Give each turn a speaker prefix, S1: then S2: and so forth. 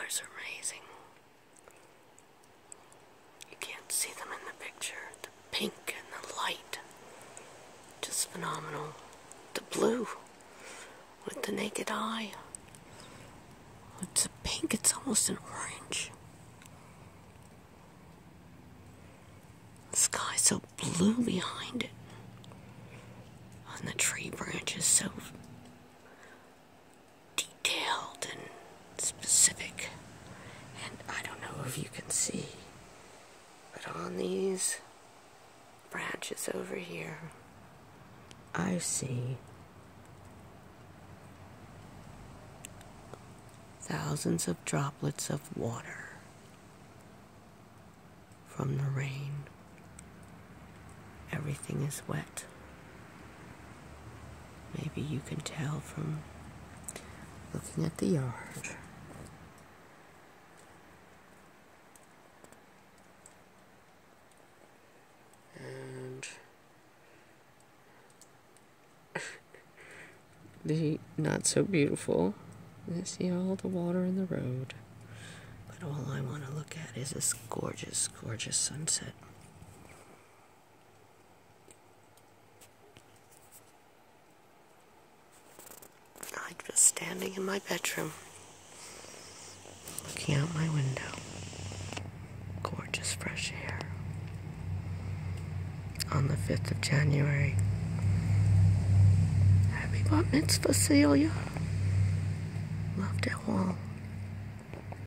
S1: colors are amazing. You can't see them in the picture. The pink and the light, just phenomenal. The blue with the naked eye. It's a pink, it's almost an orange. The sky's so blue behind it. And the tree branches so detailed and specific. And I don't know if you can see, but on these branches over here, I see thousands of droplets of water from the rain. Everything is wet. Maybe you can tell from looking at the yard. And the not so beautiful. You see all the water in the road. But all I want to look at is this gorgeous, gorgeous sunset. I'm just standing in my bedroom, looking out my window. Gorgeous fresh air. On the 5th of January. Happy Bat Mitzvah, Celia. Love to all.